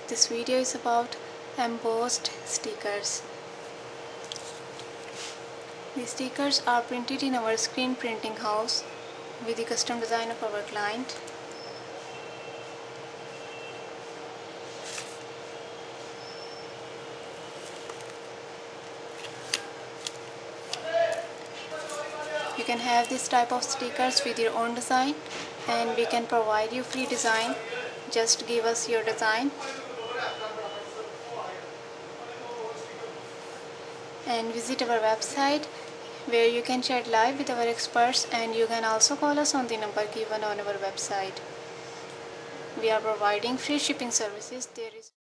This video is about embossed stickers. These stickers are printed in our screen printing house with the custom design of our client. You can have this type of stickers with your own design, and we can provide you free design. Just give us your design and visit our website where you can chat live with our experts, and you can also call us on the number given on our website. We are providing free shipping services. There is